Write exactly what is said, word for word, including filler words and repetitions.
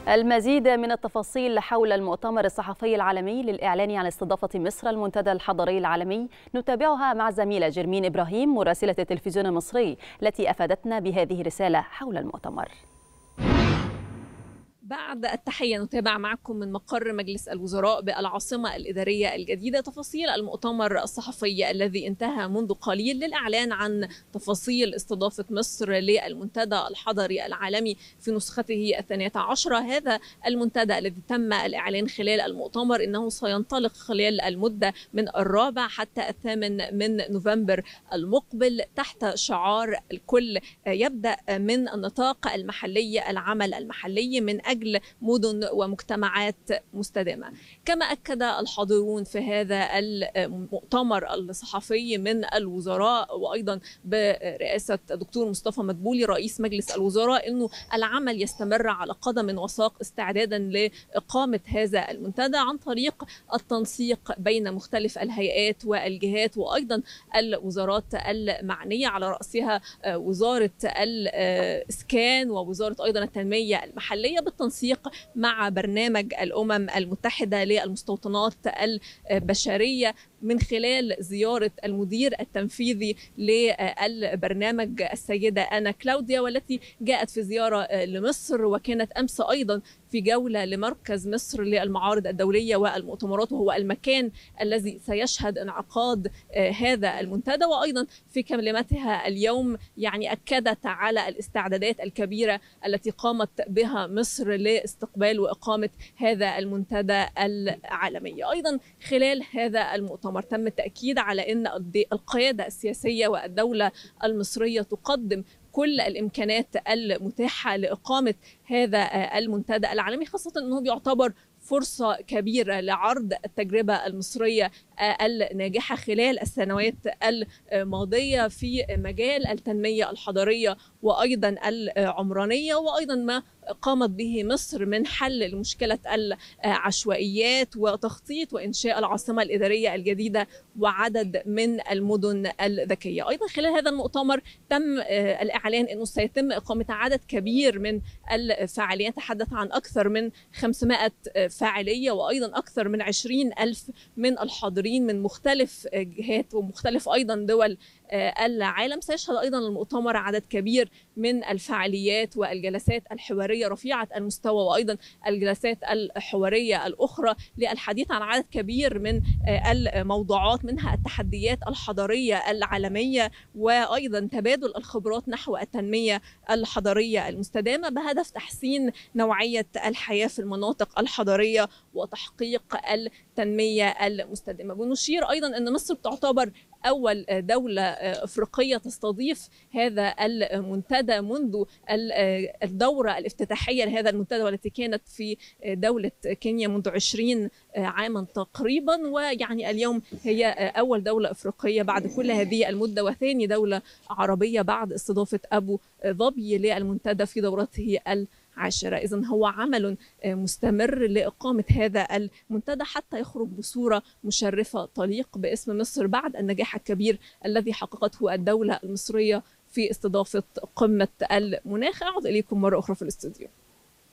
المزيد من التفاصيل حول المؤتمر الصحفي العالمي للإعلان عن استضافة مصر المنتدى الحضري العالمي نتابعها مع الزميلة جرمين إبراهيم مراسلة التلفزيون المصري التي أفادتنا بهذه الرسالة حول المؤتمر. بعد التحية نتابع معكم من مقر مجلس الوزراء بالعاصمة الإدارية الجديدة تفاصيل المؤتمر الصحفي الذي انتهى منذ قليل للإعلان عن تفاصيل استضافة مصر للمنتدى الحضري العالمي في نسخته الثانية عشرة. هذا المنتدى الذي تم الإعلان خلال المؤتمر إنه سينطلق خلال المدة من الرابع حتى الثامن من نوفمبر المقبل تحت شعار الكل يبدأ من النطاق المحلي، العمل المحلي من أجل مدن ومجتمعات مستدامة. كما أكد الحاضرون في هذا المؤتمر الصحفي من الوزراء وأيضا برئاسة الدكتور مصطفى مدبولي رئيس مجلس الوزراء أنه العمل يستمر على قدم وساق استعدادا لإقامة هذا المنتدى عن طريق التنسيق بين مختلف الهيئات والجهات وأيضا الوزارات المعنية على رأسها وزارة الإسكان ووزارة أيضا التنمية المحلية بالتنسيق مع برنامج الأمم المتحدة للمستوطنات البشرية من خلال زيارة المدير التنفيذي للبرنامج السيدة أنا كلاوديا، والتي جاءت في زيارة لمصر وكانت أمس أيضا في جولة لمركز مصر للمعارض الدولية والمؤتمرات، وهو المكان الذي سيشهد انعقاد هذا المنتدى. وأيضا في كلمتها اليوم يعني أكدت على الاستعدادات الكبيرة التي قامت بها مصر لاستقبال وإقامة هذا المنتدى العالمي. أيضا خلال هذا المؤتمر تم التأكيد على أن القيادة السياسية والدولة المصرية تقدم كل الإمكانات المتاحة لإقامة هذا المنتدى العالمي، خاصة أنه بيعتبر فرصة كبيرة لعرض التجربة المصرية الناجحة خلال السنوات الماضية في مجال التنمية الحضرية وأيضا العمرانية، وأيضا ما قامت به مصر من حل لمشكلة العشوائيات وتخطيط وإنشاء العاصمة الإدارية الجديدة وعدد من المدن الذكية. أيضا خلال هذا المؤتمر تم الإعلان أنه سيتم إقامة عدد كبير من الفعاليات، تحدث عن أكثر من خمسمائة فاعلية وأيضا أكثر من عشرين ألف من الحاضرين من مختلف جهات ومختلف أيضا دول العالم. سيشهد أيضا المؤتمر عدد كبير من الفعاليات والجلسات الحوارية رفيعة المستوى وأيضا الجلسات الحوارية الأخرى للحديث عن عدد كبير من الموضوعات، منها التحديات الحضرية العالمية وأيضا تبادل الخبرات نحو التنمية الحضرية المستدامة بهدف تحسين نوعية الحياة في المناطق الحضرية وتحقيق التنمية المستدامة. بنشير أيضا أن مصر تعتبر أول دولة أفريقية تستضيف هذا المنتدى منذ الدورة الافتتاحية لهذا المنتدى والتي كانت في دولة كينيا منذ عشرين عاما تقريبا، ويعني اليوم هي أول دولة أفريقية بعد كل هذه المدة وثاني دولة عربية بعد استضافة أبو ظبي للمنتدى في دورته عشرة. إذن هو عمل مستمر لإقامة هذا المنتدى حتى يخرج بصورة مشرفة تليق باسم مصر بعد النجاح الكبير الذي حققته الدولة المصرية في استضافة قمة المناخ. أعود إليكم مرة أخرى في الاستوديو.